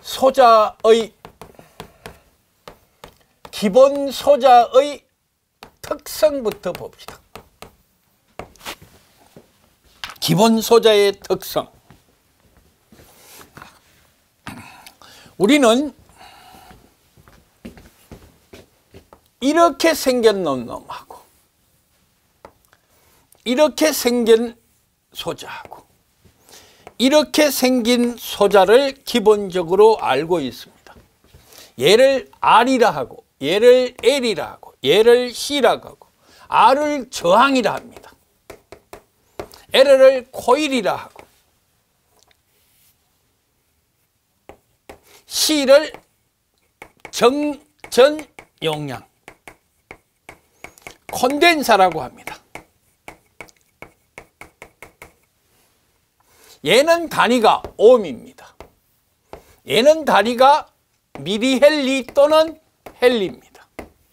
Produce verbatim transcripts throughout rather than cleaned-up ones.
소자의 기본 소자의 특성부터 봅시다. 기본 소자의 특성. 우리는 이렇게 생긴 놈놈하고 이렇게 생긴 소자하고 이렇게 생긴 소자를 기본적으로 알고 있습니다. 얘를 R이라 하고 얘를 L이라 하고 얘를 C라고 하고 R을 저항이라 합니다. L을 코일이라 하고 C를 정전 용량 콘덴사라고 합니다. 얘는 단위가 옴입니다. 얘는 단위가 미리헬리 또는 헬리입니다.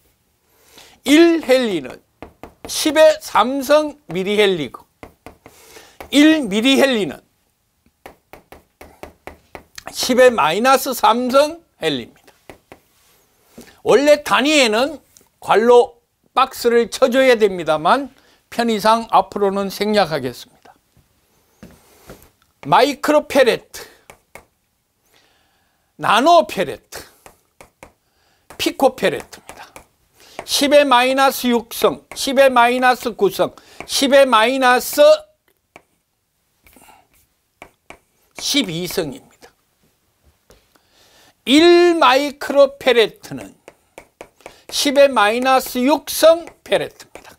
일 헬리는 십의 삼성 미리헬리고 일 미리헬리는 십의 마이너스 삼성 헬리입니다. 원래 단위에는 괄로 박스를 쳐줘야 됩니다만 편의상 앞으로는 생략하겠습니다. 마이크로 페레트, 나노 페레트, 피코 페레트입니다. 십의 마이너스 육성, 십의 마이너스 구성, 십의 마이너스 십이성입니다. 일 마이크로 페레트는 십의 마이너스 육성 페레트입니다.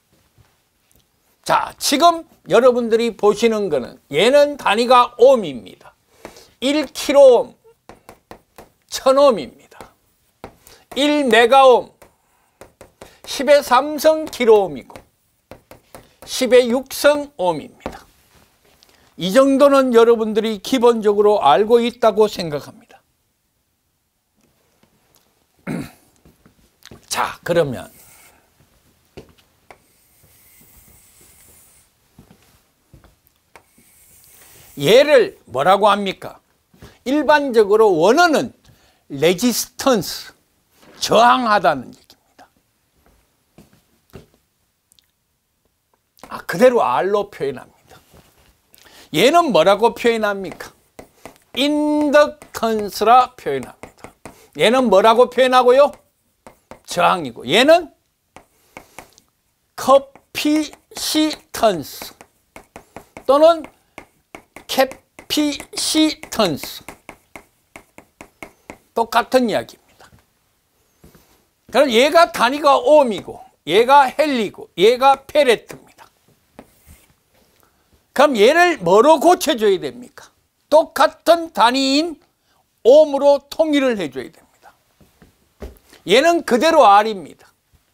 자, 지금 여러분들이 보시는 거는 얘는 단위가 옴입니다. 일 킬로옴, 천옴입니다. 일 메가옴, 십의 삼성 킬로옴이고 십의 육성 옴입니다. 이 정도는 여러분들이 기본적으로 알고 있다고 생각합니다. 자, 그러면 얘를 뭐라고 합니까? 일반적으로 원어는 레지스턴스, 저항하다는 얘기입니다. 아, 그대로 R로 표현합니다. 얘는 뭐라고 표현합니까? 인덕턴스라 표현합니다. 얘는 뭐라고 표현하고요? 저항이고, 얘는 커피시턴스 또는 캐피시턴스, 똑같은 이야기입니다. 그럼 얘가 단위가 옴이고 얘가 헬리고 얘가 페레트입니다. 그럼 얘를 뭐로 고쳐줘야 됩니까? 똑같은 단위인 옴으로 통일을 해줘야 됩니다. 얘는 그대로 R입니다.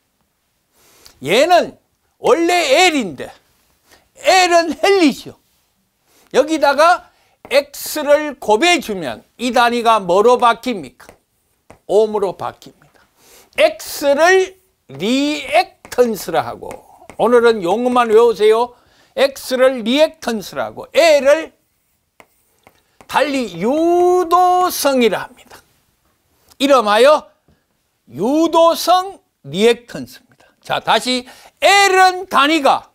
얘는 원래 L인데 L은 헬리죠. 여기다가 X를 곱해주면 이 단위가 뭐로 바뀝니까? 옴으로 바뀝니다. X를 리액턴스라 하고, 오늘은 용어만 외우세요. X를 리액턴스라 하고 L을 달리 유도성이라 합니다. 이름하여 유도성 리액턴스입니다. 자, 다시 L은 단위가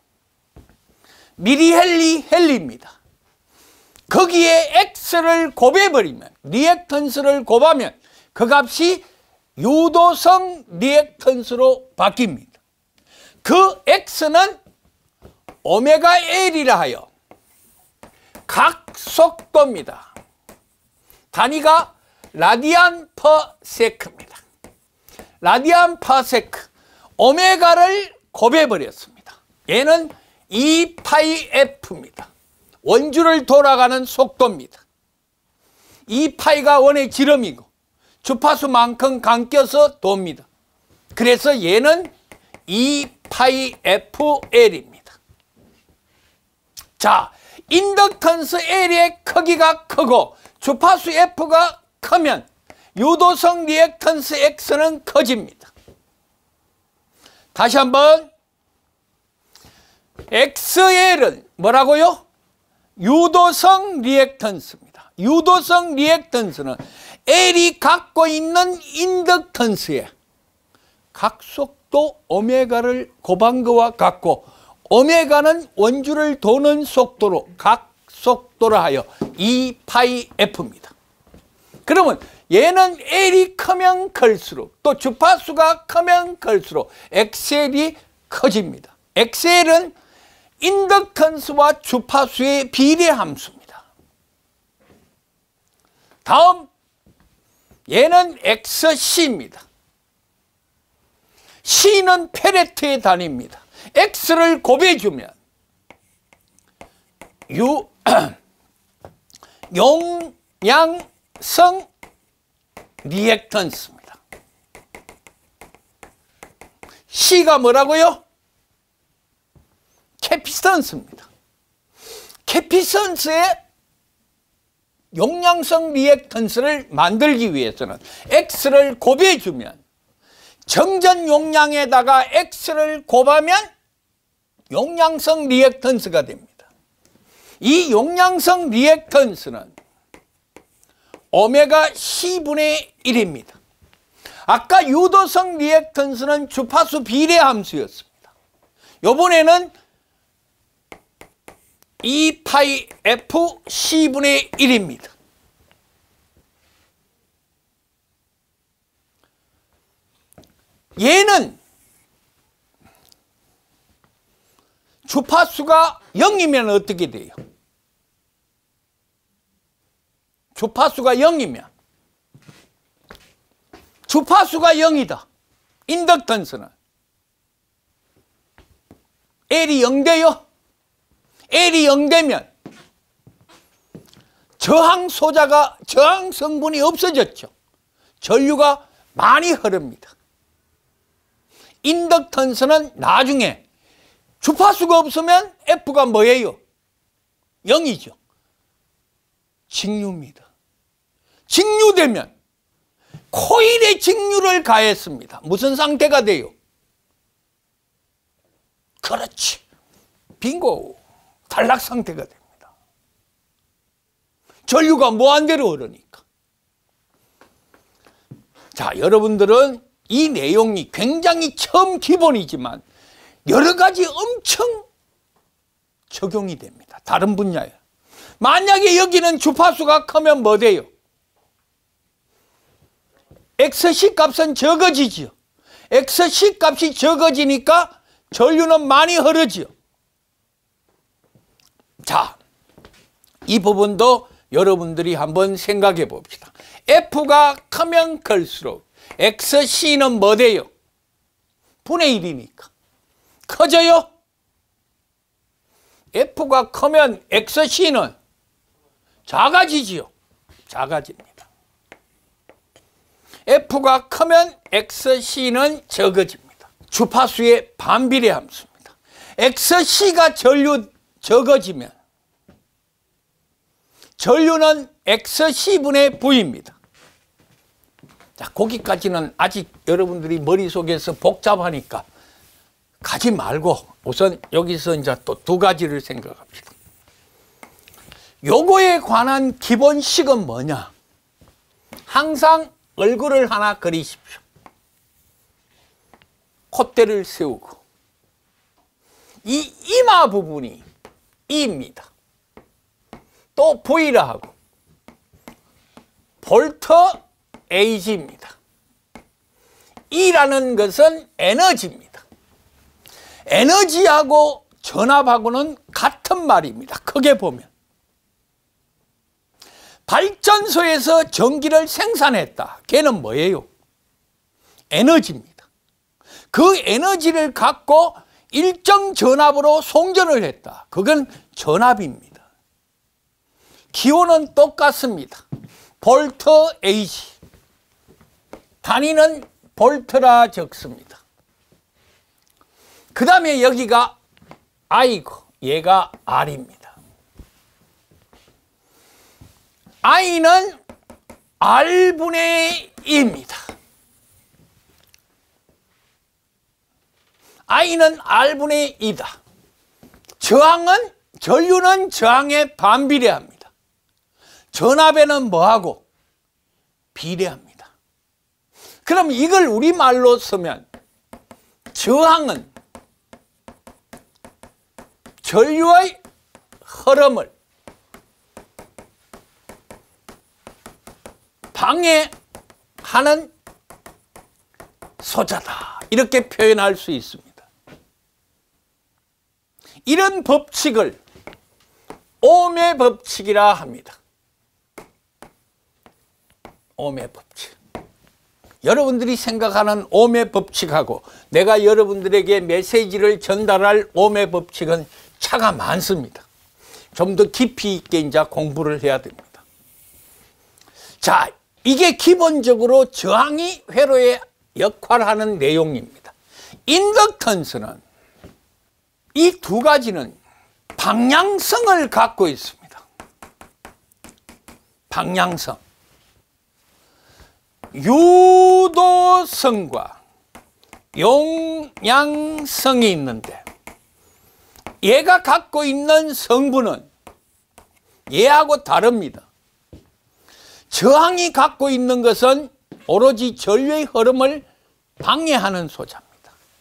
미리헬리 헬리입니다. 거기에 X를 곱해버리면, 리액턴스를 곱하면 그 값이 유도성 리액턴스로 바뀝니다. 그 X는 오메가 L이라 하여 각 속도입니다. 단위가 라디안 퍼 세크입니다. 라디안 퍼 세크, 오메가를 곱해버렸습니다. 얘는 이 파이 에프입니다. 원주를 돌아가는 속도입니다. 이 파이가 원의 지름이고 주파수만큼 감겨서 돕니다. 그래서 얘는 이 파이 에프 엘입니다. 자, 인덕턴스 L의 크기가 크고 주파수 F가 크면 유도성 리액턴스 X는 커집니다. 다시 한번, 엑스엘은 뭐라고요? 유도성 리액턴스입니다. 유도성 리액턴스는 L이 갖고 있는 인덕턴스의 각속도 오메가를 곱한 것과 같고, 오메가는 원주를 도는 속도로 각속도라 하여 이 파이 에프입니다. 그러면 얘는 L이 크면 클수록, 또 주파수가 크면 클수록 엑스엘이 커집니다. 엑스엘은 인덕턴스와 주파수의 비례 함수입니다. 다음, 얘는 엑스씨입니다. C는 페레트의 단위입니다. X를 곱해주면 유, 용량성 리액턴스입니다. C가 뭐라고요? 캐피스턴스입니다. 캐피스턴스의 용량성 리액턴스를 만들기 위해서는 X를 곱해주면, 정전 용량에다가 X를 곱하면 용량성 리액턴스가 됩니다. 이 용량성 리액턴스는 오메가 C분의 일입니다. 아까 유도성 리액턴스는 주파수 비례 함수였습니다. 이번에는 이 파이 에프 C분의 일입니다. 얘는 주파수가 영이면 어떻게 돼요? 주파수가 영이면, 주파수가 영이다. 인덕턴스는 L이 영 돼요? L이 영 되면 저항 소자가, 저항 성분이 없어졌죠. 전류가 많이 흐릅니다. 인덕턴스는 나중에 주파수가 없으면 F가 뭐예요? 영이죠. 직류입니다. 직류되면 코일에 직류를 가했습니다. 무슨 상태가 돼요? 그렇지. 빙고. 탈락 상태가 됩니다. 전류가 무한대로 흐르니까. 자, 여러분들은 이 내용이 굉장히 처음 기본이지만 여러 가지 엄청 적용이 됩니다. 다른 분야에. 만약에 여기는 주파수가 크면 뭐 돼요? 엑스씨 값은 적어지지요. 엑스씨 값이 적어지니까 전류는 많이 흐르지요. 자, 이 부분도 여러분들이 한번 생각해 봅시다. F가 크면 클수록 엑스씨는 뭐 돼요? 분의 일이니까. 커져요? F가 크면 엑스씨는 작아지지요. 작아집니다. F가 크면 엑스씨는 적어집니다. 주파수의 반비례 함수입니다. 엑스씨가 전류 적어지면 전류는 엑스씨분의 V입니다. 자, 거기까지는 아직 여러분들이 머릿속에서 복잡하니까 가지 말고 우선 여기서 이제 또 두 가지를 생각합시다. 요거에 관한 기본식은 뭐냐? 항상 얼굴을 하나 그리십시오. 콧대를 세우고 이 이마 부분이 E입니다. 또 V라 하고 볼트 에이지입니다. E라는 것은 에너지입니다. 에너지하고 전압하고는 같은 말입니다. 크게 보면. 발전소에서 전기를 생산했다. 걔는 뭐예요? 에너지입니다. 그 에너지를 갖고 일정 전압으로 송전을 했다. 그건 전압입니다. 기호는 똑같습니다. 볼트 에이지. 단위는 볼트라 적습니다. 그 다음에 여기가 I고 얘가 R입니다. I는 R분의 이입니다. I는 R분의 이다. 저항은, 전류는 저항에 반비례합니다. 전압에는 뭐하고? 비례합니다. 그럼 이걸 우리말로 쓰면 저항은 전류의 흐름을 방해하는 소자다, 이렇게 표현할 수 있습니다. 이런 법칙을 옴의 법칙이라 합니다. 옴의 법칙. 여러분들이 생각하는 옴의 법칙하고 내가 여러분들에게 메시지를 전달할 옴의 법칙은 차가 많습니다. 좀 더 깊이 있게 이제 공부를 해야 됩니다. 자, 이게 기본적으로 저항이 회로에 역할하는 내용입니다. 인덕턴스는 이 두 가지는 방향성을 갖고 있습니다. 방향성. 유도성과 용량성이 있는데 얘가 갖고 있는 성분은 얘하고 다릅니다. 저항이 갖고 있는 것은 오로지 전류의 흐름을 방해하는 소자입니다.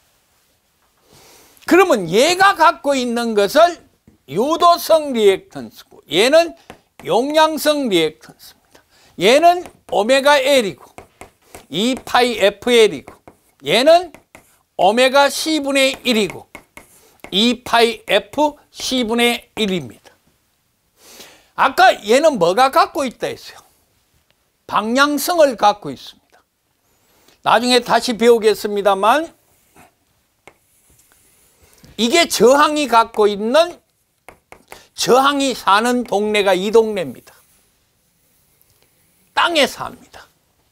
그러면 얘가 갖고 있는 것을 유도성 리액턴스고 얘는 용량성 리액턴스입니다. 얘는 오메가 L이고 이 파이 에프 엘이고 얘는 오메가 C분의 일이고 이 파이 에프 C분의 일입니다. 아까 얘는 뭐가 갖고 있다 했어요? 방향성을 갖고 있습니다. 나중에 다시 배우겠습니다만 이게 저항이 갖고 있는, 저항이 사는 동네가 이 동네입니다. 땅에 삽니다.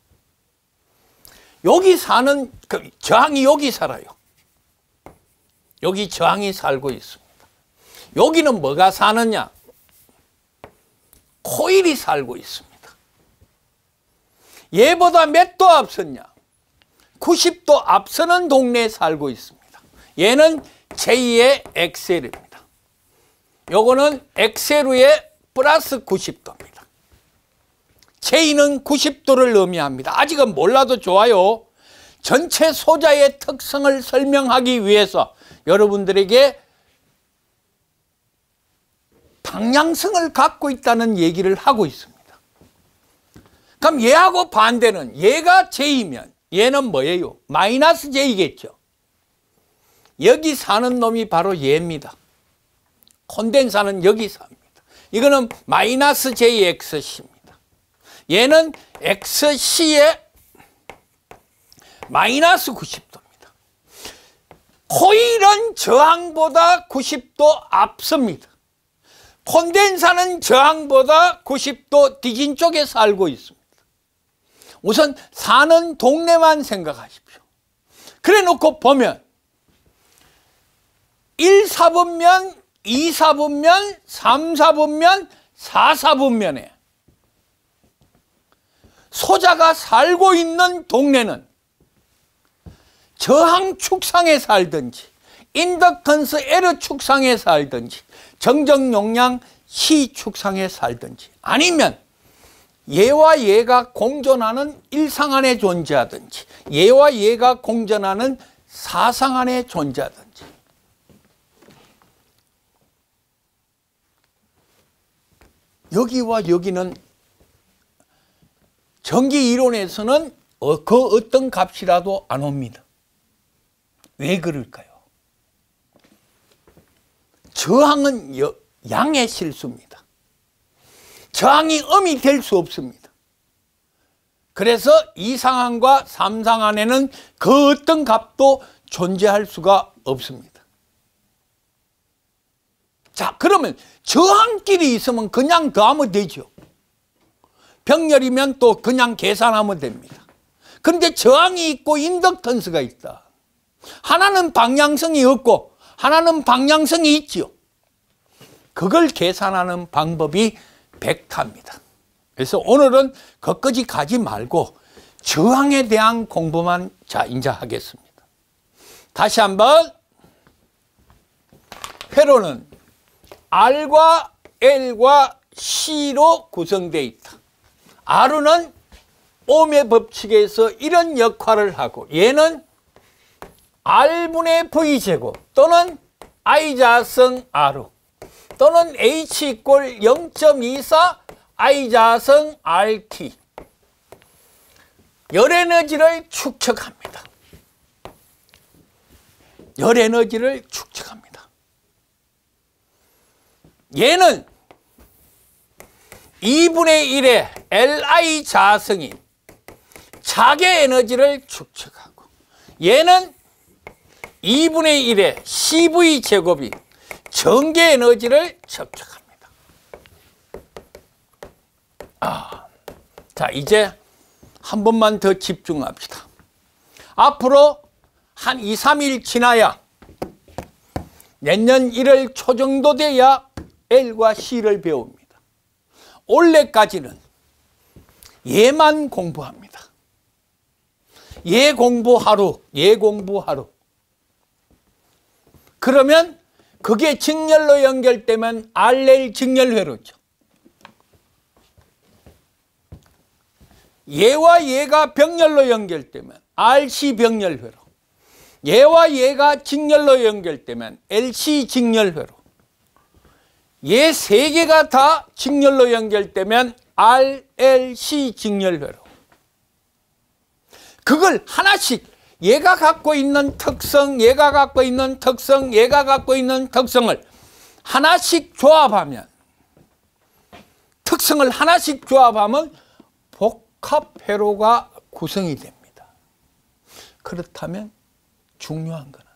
여기 사는, 저항이 여기 살아요. 여기 저항이 살고 있습니다. 여기는 뭐가 사느냐? 코일이 살고 있습니다. 얘보다 몇 도 앞섰냐? 구십 도 앞서는 동네에 살고 있습니다. 얘는 제이의 엑스엘입니다. 요거는 엑스엘의 플러스 구십 도입니다. 제이는 구십 도를 의미합니다. 아직은 몰라도 좋아요. 전체 소자의 특성을 설명하기 위해서 여러분들에게 방향성을 갖고 있다는 얘기를 하고 있습니다. 그럼 얘하고 반대는, 얘가 제이면 얘는 뭐예요? 마이너스 제이겠죠. 여기 사는 놈이 바로 얘입니다. 콘덴사는 여기 삽니다. 이거는 마이너스 제이 엑스 씨입니다. 얘는 엑스씨의 마이너스 구십 도입니다. 코일은 저항보다 구십 도 앞섭니다. 콘덴사는 저항보다 구십 도 뒤진 쪽에 살고 있습니다. 우선 사는 동네만 생각하십시오. 그래 놓고 보면 일 사분면, 이 사분면, 삼 사분면, 사 사분면에 소자가 살고 있는 동네는 저항 축상에 살든지 인덕턴스 L 축상에 살든지 정정 용량 C 축상에 살든지 아니면 얘와 얘가 공존하는 일상 안에 존재하든지 얘와 얘가 공존하는 사상 안에 존재하든지 여기와 여기는 전기 이론에서는 그 어떤 값이라도 안 옵니다. 왜 그럴까요? 저항은 양의 실수입니다. 저항이 음이 될 수 없습니다. 그래서 이 상황과 삼 상황에는 그 어떤 값도 존재할 수가 없습니다. 자, 그러면 저항끼리 있으면 그냥 더하면 되죠. 병렬이면 또 그냥 계산하면 됩니다. 그런데 저항이 있고 인덕턴스가 있다. 하나는 방향성이 없고 하나는 방향성이 있죠. 그걸 계산하는 방법이 벡터입니다. 그래서 오늘은 거기까지 가지 말고 저항에 대한 공부만 자 이제 하겠습니다. 다시 한번 회로는 R과 L과 C로 구성되어 있다. R은 옴의 법칙에서 이런 역할을 하고 얘는 R분의 V제곱 또는 I자성 R 또는 H 이꼴 영 점 이사 I자성 알티 열에너지를 축적합니다. 열에너지를 축적합니다. 얘는 이분의 일의 Li 자성인 자개 에너지를 축적하고 얘는 이분의 일의 씨브이 제곱인 전개 에너지를 축적합니다. 아, 자, 이제 한 번만 더 집중합시다. 앞으로 한 이, 삼 일 지나야 내년 일월 초 정도 돼야 L과 C를 배웁니다. 올해까지는 얘만 공부합니다. 얘 공부하루, 얘 공부하루. 그러면 그게 직렬로 연결되면 알엘 직렬회로죠. 얘와 얘가 병렬로 연결되면 알씨 병렬회로, 얘와 얘가 직렬로 연결되면 엘씨 직렬회로, 얘 세 개가 다 직렬로 연결되면 알엘씨 직렬회로. 그걸 하나씩 얘가 갖고 있는 특성, 얘가 갖고 있는 특성, 얘가 갖고 있는 특성을 하나씩 조합하면, 특성을 하나씩 조합하면 복합회로가 구성이 됩니다. 그렇다면 중요한 것은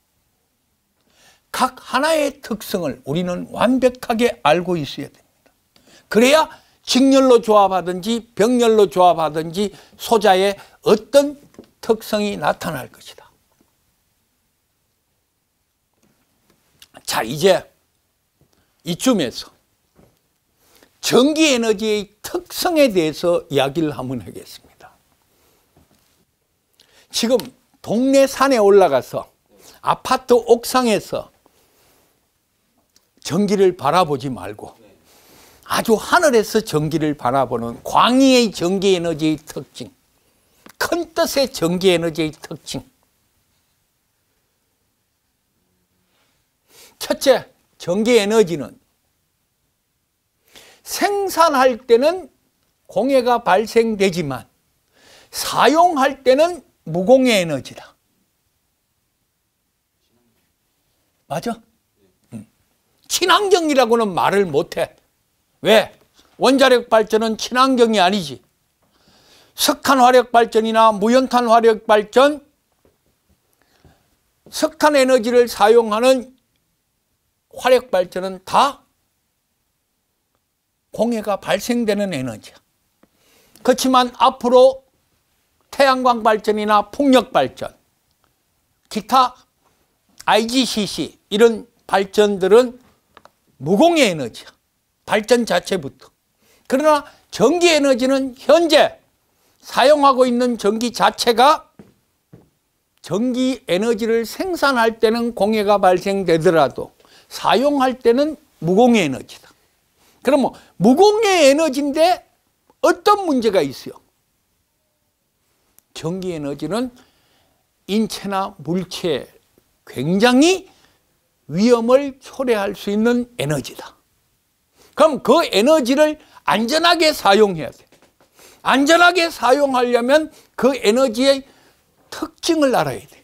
각 하나의 특성을 우리는 완벽하게 알고 있어야 됩니다. 그래야 직렬로 조합하든지 병렬로 조합하든지 소자의 어떤 특성이 나타날 것이다. 자, 이제 이쯤에서 전기에너지의 특성에 대해서 이야기를 한번 하겠습니다. 지금 동네 산에 올라가서 아파트 옥상에서 전기를 바라보지 말고 아주 하늘에서 전기를 바라보는 광의의 전기에너지의 특징, 큰 뜻의 전기에너지의 특징. 첫째, 전기에너지는 생산할 때는 공해가 발생되지만 사용할 때는 무공해 에너지다. 맞아? 응. 친환경이라고는 말을 못해. 왜? 원자력 발전은 친환경이 아니지. 석탄 화력 발전이나 무연탄 화력 발전, 석탄 에너지를 사용하는 화력 발전은 다 공해가 발생되는 에너지야. 그렇지만 앞으로 태양광 발전이나 풍력 발전, 기타 아이지씨씨 이런 발전들은 무공해 에너지야. 발전 자체부터. 그러나 전기 에너지는 현재 사용하고 있는 전기 자체가 전기 에너지를 생산할 때는 공해가 발생되더라도 사용할 때는 무공해 에너지다. 그러면 무공해 에너지인데 어떤 문제가 있어요? 전기 에너지는 인체나 물체에 굉장히 위험을 초래할 수 있는 에너지다. 그럼 그 에너지를 안전하게 사용해야 돼. 안전하게 사용하려면 그 에너지의 특징을 알아야 돼.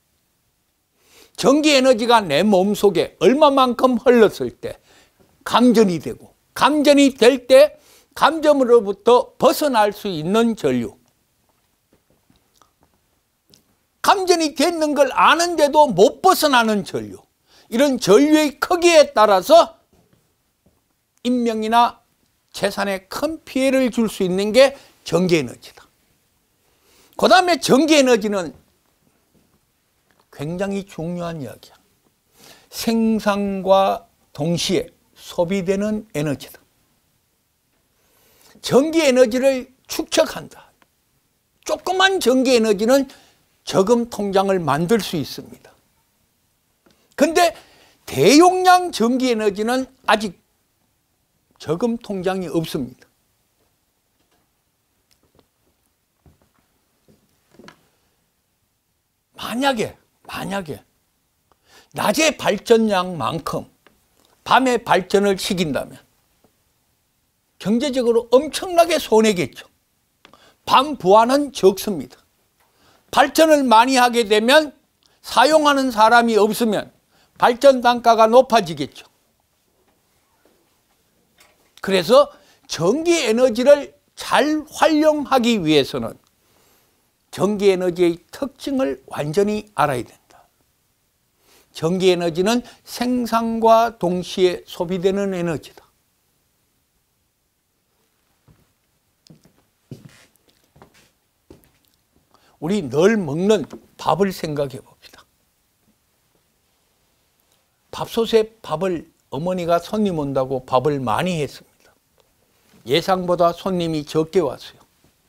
전기 에너지가 내 몸속에 얼마만큼 흘렀을 때 감전이 되고, 감전이 될 때 감전으로부터 벗어날 수 있는 전류, 감전이 됐는 걸 아는데도 못 벗어나는 전류, 이런 전류의 크기에 따라서 인명이나 재산에 큰 피해를 줄 수 있는 게 전기에너지다. 그 다음에 전기에너지는 굉장히 중요한 이야기야. 생산과 동시에 소비되는 에너지다. 전기에너지를 축적한다. 조그만 전기에너지는 저금 통장을 만들 수 있습니다. 그런데 대용량 전기에너지는 아직 저금 통장이 없습니다. 만약에 만약에 낮의 발전량만큼 밤에 발전을 시킨다면 경제적으로 엄청나게 손해겠죠. 밤 부하는 적습니다. 발전을 많이 하게 되면 사용하는 사람이 없으면 발전 단가가 높아지겠죠. 그래서 전기 에너지를 잘 활용하기 위해서는 전기 에너지의 특징을 완전히 알아야 된다. 전기 에너지는 생산과 동시에 소비되는 에너지다. 우리 늘 먹는 밥을 생각해 봅시다. 밥솥에 밥을 어머니가 손님 온다고 밥을 많이 했습니다. 예상보다 손님이 적게 왔어요.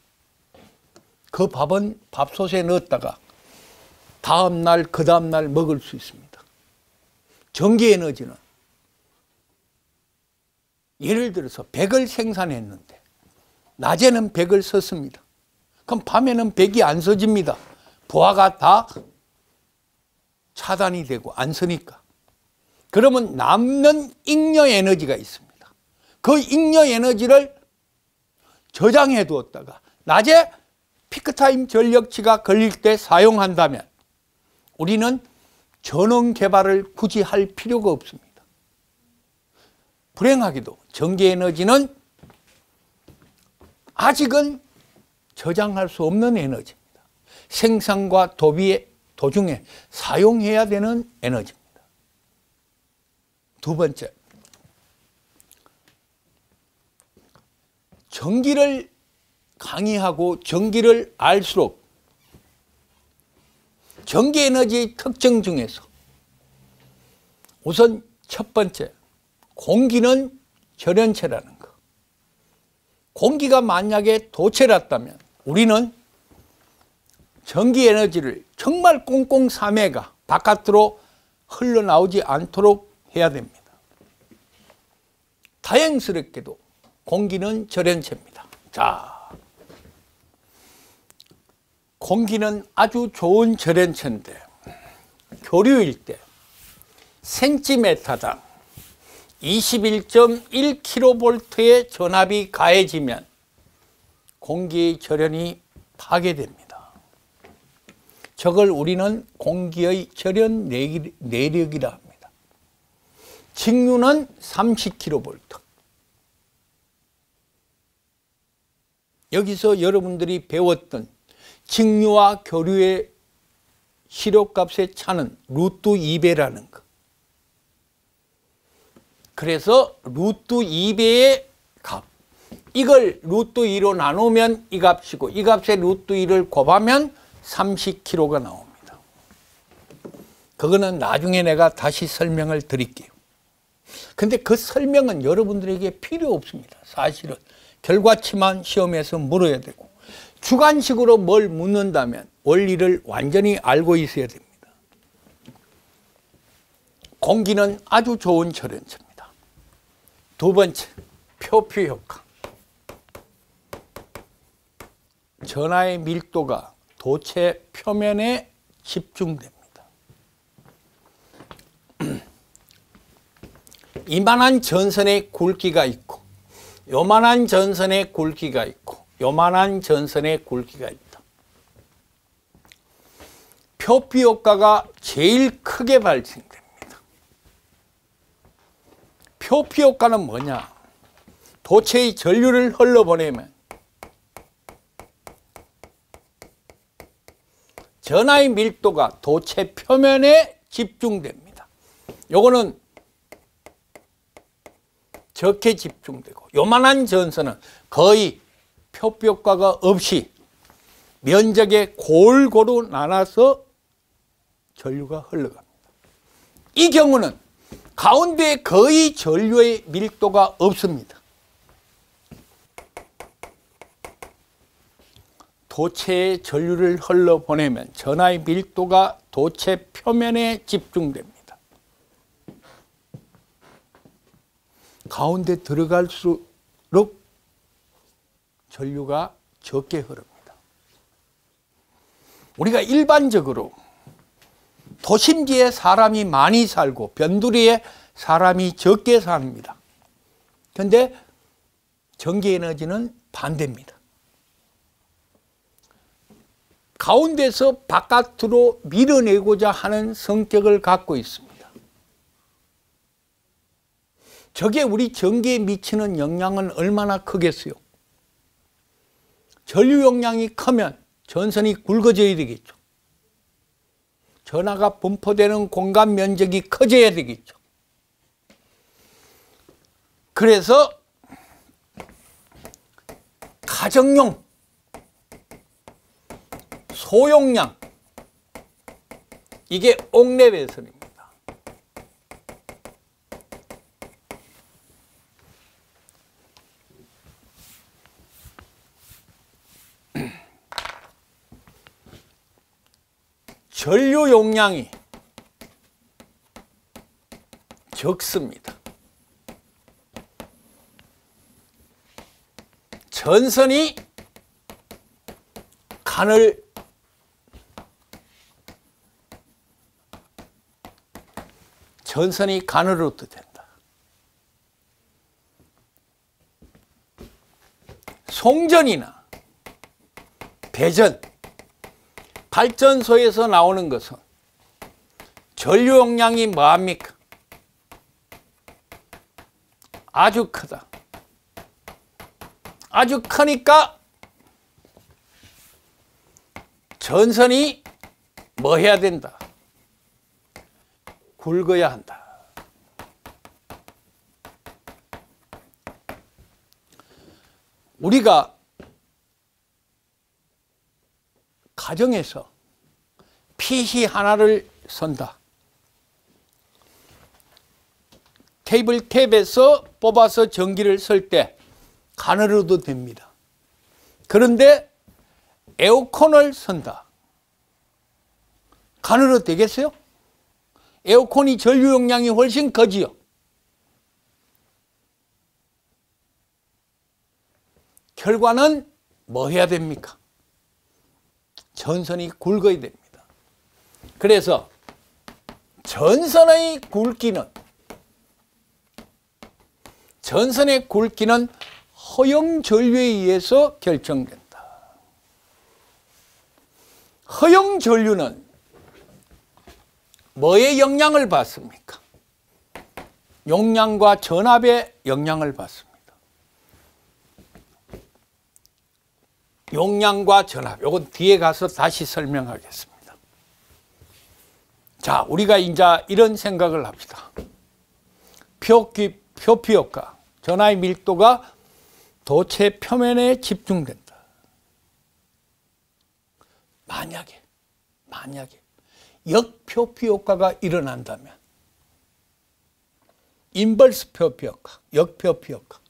그 밥은 밥솥에 넣었다가 다음 날, 그 다음 날 먹을 수 있습니다. 전기 에너지는 예를 들어서 백을 생산했는데 낮에는 백을 썼습니다. 그럼 밤에는 백이 안 써집니다. 부하가 다 차단이 되고 안 쓰니까. 그러면 남는 잉여 에너지가 있습니다. 그 잉여 에너지를 저장해 두었다가 낮에 피크타임 전력치가 걸릴 때 사용한다면 우리는 전원 개발을 굳이 할 필요가 없습니다. 불행하게도 전기에너지는 아직은 저장할 수 없는 에너지입니다. 생산과 도비의 도중에 사용해야 되는 에너지입니다. 두 번째, 전기를 강의하고 전기를 알수록 전기에너지의 특징 중에서 우선 첫 번째, 공기는 절연체라는 거. 공기가 만약에 도체랐다면 우리는 전기에너지를 정말 꽁꽁 싸매가 바깥으로 흘러나오지 않도록 해야 됩니다. 다행스럽게도 공기는 절연체입니다. 자, 공기는 아주 좋은 절연체인데 교류일 때 센티미터당 이십일 점 일 킬로볼트의 전압이 가해지면 공기의 절연이 파괴됩니다. 저걸 우리는 공기의 절연 내력이라 합니다. 직류는 삼십 킬로볼트. 여기서 여러분들이 배웠던 직류와 교류의 시력값의 차는 루트 이 배라는 거. 그래서 루트 이 배의 값, 이걸 루트 이로 나누면 이 값이고 이 값에 루트 이를 곱하면 삼십 킬로가 나옵니다. 그거는 나중에 내가 다시 설명을 드릴게요. 근데 그 설명은 여러분들에게 필요 없습니다. 사실은 결과치만 시험에서 물어야 되고 주관식으로 뭘 묻는다면 원리를 완전히 알고 있어야 됩니다. 공기는 아주 좋은 절연체입니다. 두 번째, 표피 효과. 전하의 밀도가 도체 표면에 집중됩니다. 이만한 전선의 굵기가 있고 요만한 전선의 굵기가 있고 요만한 전선의 굵기가 있다. 표피 효과가 제일 크게 발생됩니다. 표피 효과는 뭐냐? 도체의 전류를 흘러보내면 전하의 밀도가 도체 표면에 집중됩니다. 요거는 적게 집중되고 요만한 전선은 거의 표피 효과가 없이 면적에 골고루 나눠서 전류가 흘러갑니다. 이 경우는 가운데에 거의 전류의 밀도가 없습니다. 도체에 전류를 흘러보내면 전하의 밀도가 도체 표면에 집중됩니다. 가운데 들어갈수록 전류가 적게 흐릅니다. 우리가 일반적으로 도심지에 사람이 많이 살고 변두리에 사람이 적게 삽니다. 그런데 전기에너지는 반대입니다. 가운데서 바깥으로 밀어내고자 하는 성격을 갖고 있습니다. 저게 우리 전기에 미치는 영향은 얼마나 크겠어요? 전류 용량이 크면 전선이 굵어져야 되겠죠. 전하가 분포되는 공간 면적이 커져야 되겠죠. 그래서 가정용, 소용량, 이게 옥내 배선입니다. 전류 용량이 적습니다. 전선이 간을 전선이 간으로도 된다. 송전이나 배전, 발전소에서 나오는 것은 전류 용량이 뭐합니까? 아주 크다. 아주 크니까 전선이 뭐 해야 된다? 굵어야 한다. 우리가 가정에서 피씨 하나를 선다. 케이블 탭에서 뽑아서 전기를 쓸 때 간으로도 됩니다. 그런데 에어컨을 선다. 간으로 되겠어요? 에어컨이 전류 용량이 훨씬 커지요. 결과는 뭐 해야 됩니까? 전선이 굵어야 됩니다. 그래서 전선의 굵기는 전선의 굵기는 허용 전류에 의해서 결정된다. 허용 전류는 뭐의 영향을 받습니까? 용량과 전압의 영향을 받습니다. 용량과 전압, 이건 뒤에 가서 다시 설명하겠습니다. 자, 우리가 이제 이런 생각을 합시다. 표기, 표피 효과, 전하의 밀도가 도체 표면에 집중된다. 만약에, 만약에 역표피 효과가 일어난다면, 인버스 표피 효과, 역표피 효과,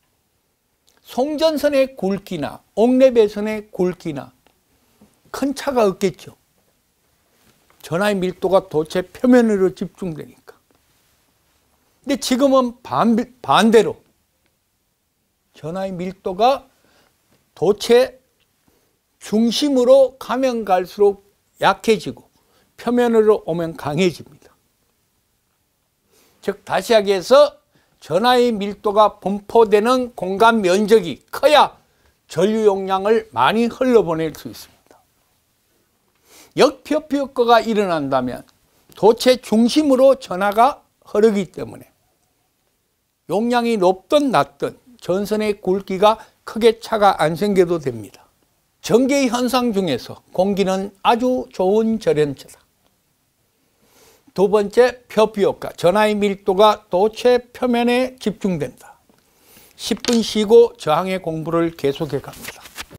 송전선의 굵기나 옥내배선의 굵기나 큰 차가 없겠죠. 전하의 밀도가 도체 표면으로 집중되니까. 근데 지금은 반, 반대로 전하의 밀도가 도체 중심으로 가면 갈수록 약해지고 표면으로 오면 강해집니다. 즉 다시 하기해서 전하의 밀도가 분포되는 공간 면적이 커야 전류 용량을 많이 흘러보낼 수 있습니다. 역표피 효과가 일어난다면 도체 중심으로 전하가 흐르기 때문에 용량이 높든 낮든 전선의 굵기가 크게 차가 안 생겨도 됩니다. 전기의 현상 중에서 공기는 아주 좋은 절연체다. 두 번째, 표피 효과. 전하의 밀도가 도체 표면에 집중된다. 십 분 쉬고 저항의 공부를 계속해 갑니다.